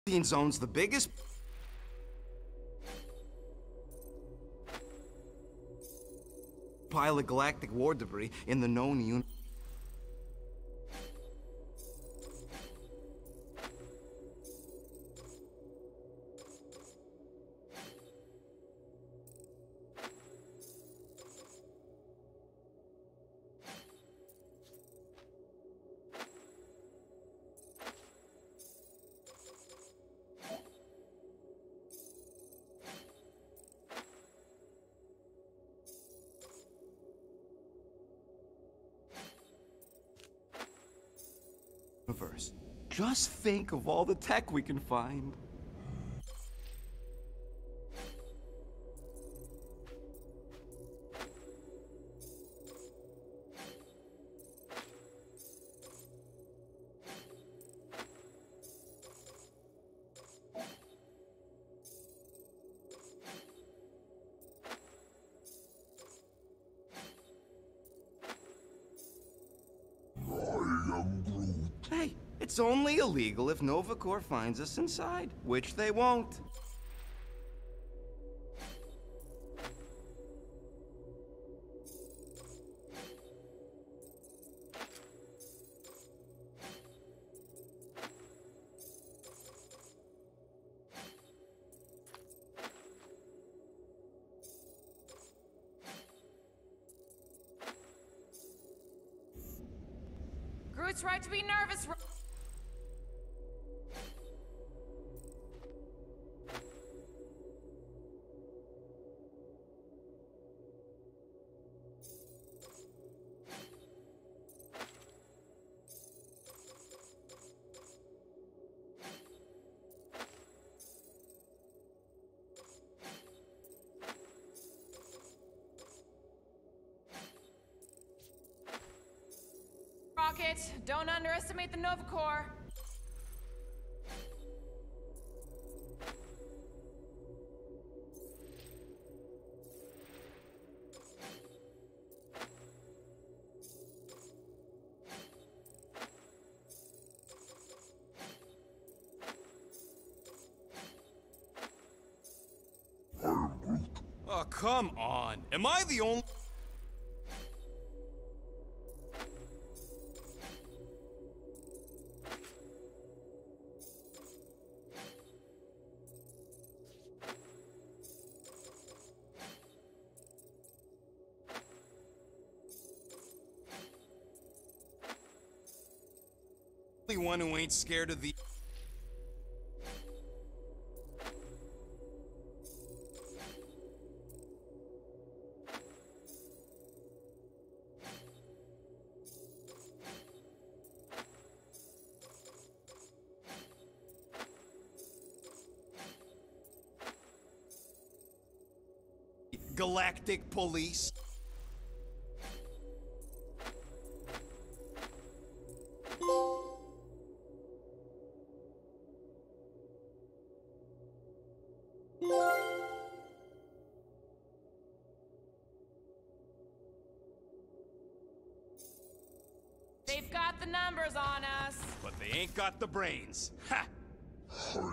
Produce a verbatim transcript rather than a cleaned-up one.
zone's the biggest pile of galactic war debris in the known universe. Just think of all the tech we can find. Hey, it's only illegal if Nova Corps finds us inside, which they won't. Groot's right to be nervous. Rocket, don't underestimate the Nova Corps. Oh, come on. Am I the only... one who ain't scared of the... Galactic Police. They've got the numbers on us. But they ain't got the brains. Ha!